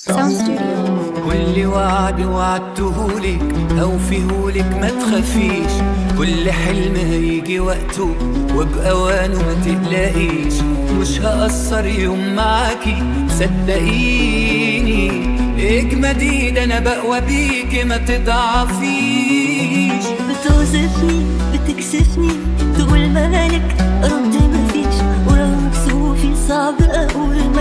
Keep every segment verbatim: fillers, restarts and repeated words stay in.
ساوند ستوديو. كل وعد وعدتهولك أوفيهولك ما تخافيش، كل حلم هيجي وقته وبأوانه ما تقلقيش، مش هقصر يوم معاكي صدقيني، اجمدي ده أنا بقوى بيكي ما تضعفيش. بتوصفني بتكسفني تقول مالك رد مفيش، ورغم كسوفي صعب أقول ما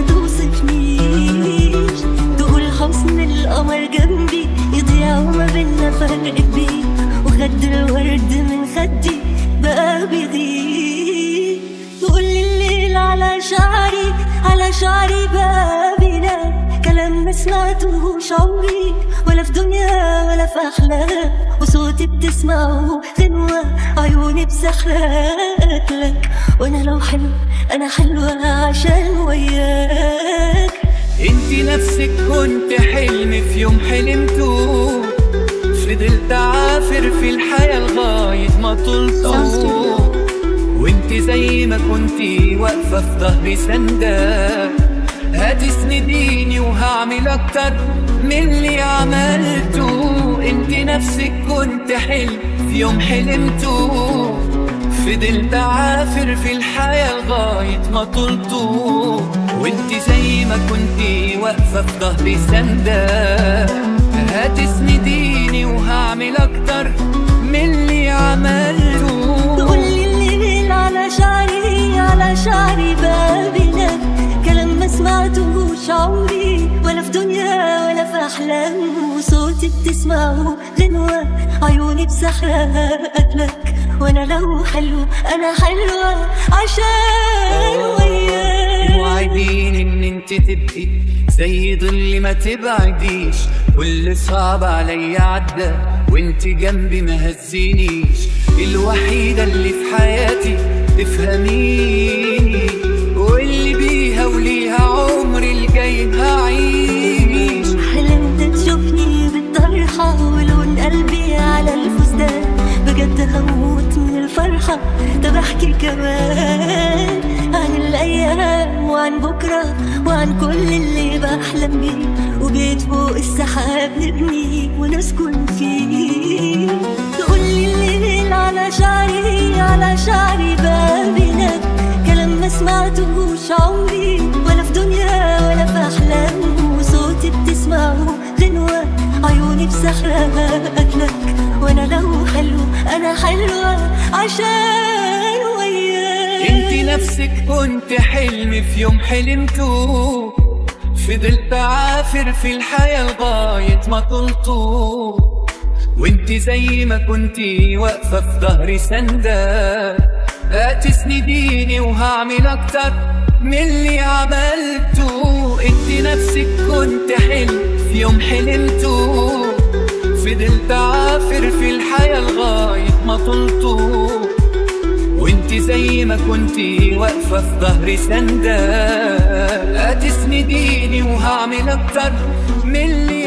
توصفنيش، تقول حسن القمر جنبي يضيع وما بينا فرق كبير، وخد الورد من خدي بقى بيغيب، تقولي الليل على شعري على شعري بقى بينام، كلام ما سمعتوش عمري ولا في دنيا ولا في أحلام، وصوتي بتسمعه غنوة عيوني بسحرك لك، وانا لو حلو انا حلوة عشان وياك. انتي نفسك كنت حلم في يوم حلمته، فضلت عافر في الحياة لغاية ما طلته، وانتي زي ما كنتي واقفة في ظهري سندة، هتسنديني وهعمل اكتر من اللي عملته. انتي نفسك كنت حلم في يوم حلمته، فضلت عافر في الحياة لغاية ما طلته، وانتي زي ما كنتي واقفة في ظهري سندة، هتسنديني وهعمل اكتر من اللي عملته. تقولي الليل على شعري على شعري بابنا، كلام ما سمعتوش عمري ولا في دنيا ولا في أحلام، وصوتي بتسمعه غنوة عيوني بسحرك لك، وانا لو حلو انا حلوة عشان وياك. وعدين ان انت تبقي زي ظل ما تبعديش، كل صعب عليا عدى وانت جنبي ما هزينيش، الوحيدة اللي في حياتي تفهميني، واللي بيها وليها عمري الجاي هعيش. حلمت تشوفني بالطرحة ولون قلبي على الفستان، بجد هموت من الفرحة. طب احكي كمان عن الأيام وعن بكرة وعن كل اللي بحلم بيه، وبيت فوق السحاب نبني ونسكن فيه، تقولي الليل على شعري على شعري بابنا، كلام ما سمعتوش عمري ولا في دنيا ولا في أحلام، وصوتي بتسمعه غنوة عيوني بسحرك لك، وانا لو حلو انا حلوة عشان وياك. انتي نفسك كنت حلم في يوم حلمته، فضلت عافر في الحياة لغاية ما طلته، وانتي زي ما كنتي واقفة في ظهري سندة، هتسنديني وهعمل اكتر من اللي عملته. انتي نفسك كنت حلم في يوم حلمته، فضلت عافر في الحياة لغاية ما طلته، وانتي زي ما كنتي واقفة في ظهري سندة، هتسنديني وهعمل اكتر من اللي